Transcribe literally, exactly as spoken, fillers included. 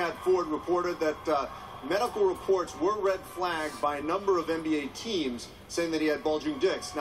Ford reported that uh, medical reports were red flagged by a number of N B A teams saying that he had bulging discs.